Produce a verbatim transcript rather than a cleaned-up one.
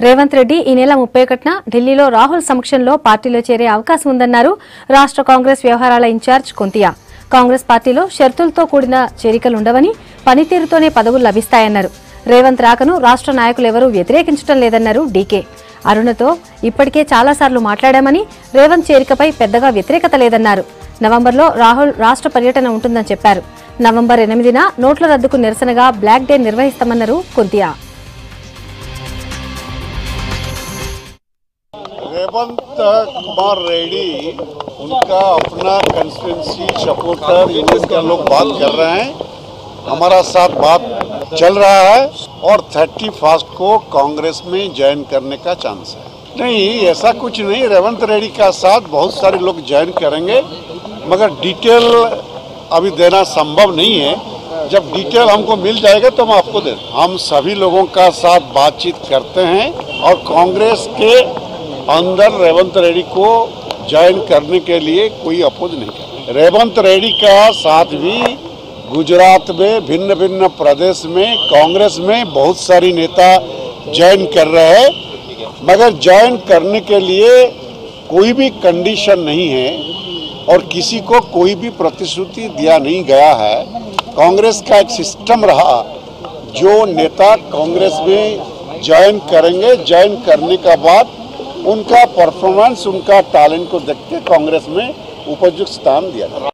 రేవంత్ రెడ్డి ఈ నెల ముప్పై ఒకటిన ఢిల్లీలో రాహుల్ సమక్షంలో పార్టీలో చేరే అవకాశం ఉందన్నారు రాష్ట్ర కాంగ్రెస్ వ్యవహారాల ఇన్ఛార్జ్ కుంతియా. కాంగ్రెస్ పార్టీలో షరతులతో కూడిన చేరికలుండవని, పనితీరుతోనే పదవులు లభిస్తాయన్నారు. రేవంత్ రాకను రాష్ట్ర నాయకులెవరూ వ్యతిరేకించడం లేదన్నారు డీకే. అరుణతో ఇప్పటికే చాలాసార్లు మాట్లాడామని, రేవంత్ చేరికపై పెద్దగా వ్యతిరేకత లేదన్నారు. నవంబర్లో రాహుల్ రాష్ట్ర పర్యటన ఉంటుందని చెప్పారు. నవంబర్ ఎనిమిదిన నోట్ల రద్దుకు నిరసనగా బ్లాక్ డే నిర్వహిస్తామన్నారు కుంతియా. रेवंत कुमार रेड्डी उनका अपना कंस्टिट्यूंसी सपोर्टर यूनियन के लोग बात कर रहे हैं, हमारा साथ बात चल रहा है और थर्टी फर्स्ट को कांग्रेस में ज्वाइन करने का चांस है। नहीं, ऐसा कुछ नहीं, रेवंत रेड्डी का साथ बहुत सारे लोग ज्वाइन करेंगे, मगर डिटेल अभी देना संभव नहीं है। जब डिटेल हमको मिल जाएगा तो हम आपको दे हम सभी लोगों का साथ बातचीत करते हैं और कांग्रेस के अंदर रेवंत रेड्डी को ज्वाइन करने के लिए कोई अपोज नहीं करता। रेवंत रेड्डी का साथ भी गुजरात में भिन्न भिन्न प्रदेश में कांग्रेस में बहुत सारी नेता ज्वाइन कर रहे हैं, मगर ज्वाइन करने के लिए कोई भी कंडीशन नहीं है और किसी को कोई भी प्रतिश्रुति दिया नहीं गया है। कांग्रेस का एक सिस्टम रहा, जो नेता कांग्रेस में ज्वाइन करेंगे, ज्वाइन करने का बाद उनका परफॉर्मेंस, उनका टैलेंट को देखते कांग्रेस में उपयुक्त स्थान दिया जाए।